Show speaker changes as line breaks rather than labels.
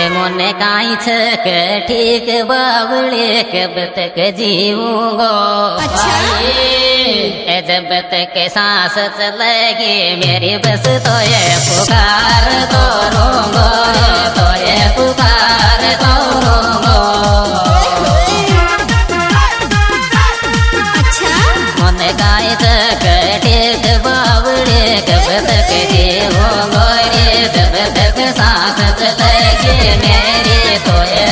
मोने काई छक ठीक बावले कब तक जीऊंगो। अच्छा जब तक सांस चलेगी मेरी बस तो ये पुकार तो रोंगो, तो ये पुकार तो रोंगो। अच्छा मोने काई छक ठीक बावले कब तक जीऊंगो, जब तक सांस चलेगी मेरी तो ये